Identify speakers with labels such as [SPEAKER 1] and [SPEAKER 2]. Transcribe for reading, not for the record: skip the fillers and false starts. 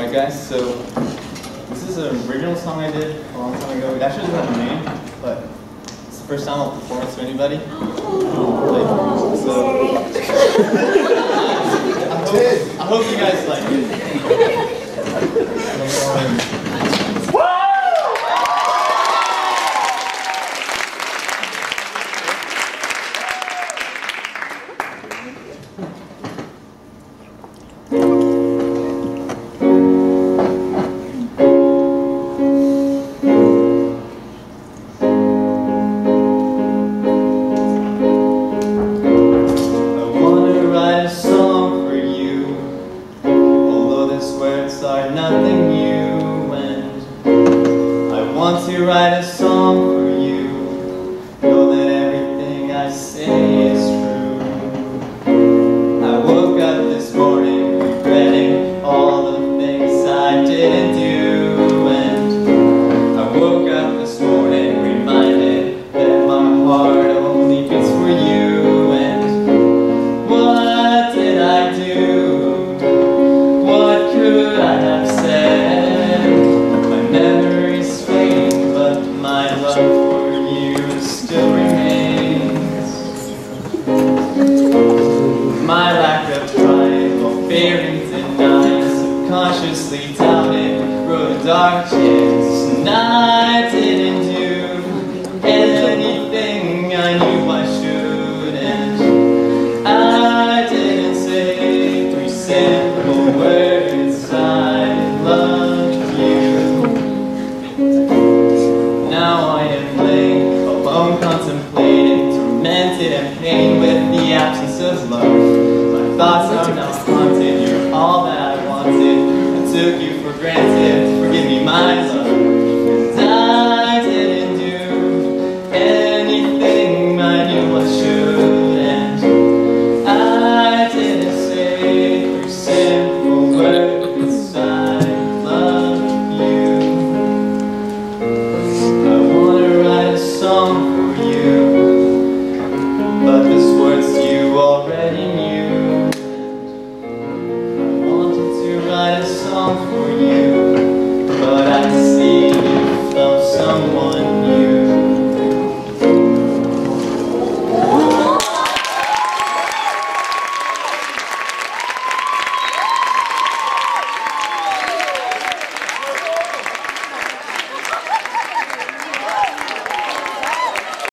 [SPEAKER 1] Alright guys, so this is an original song I did a long time ago. It actually doesn't have a name, but it's the first time I'll perform it to anybody. I hope you guys like it. Are nothing new, and I want to write a song for you. Know that everything I say is true. I woke up this morning regretting all the things I didn't do, and I woke up this morning reminded that my heart only beats for you. And what did I do? What could I have said? My memory's fading, but my love for you still remains. My lack of pride, while fearing denied, subconsciously doubted, wrote dark chants, and I didn't do anything I knew I should, and I didn't say 3 simple words. I love you. Now I am laying alone, contemplating, tormented and pain with the absence of love. My thoughts are now haunted. You're all that I wanted. I took you for granted. Forgive me, my love.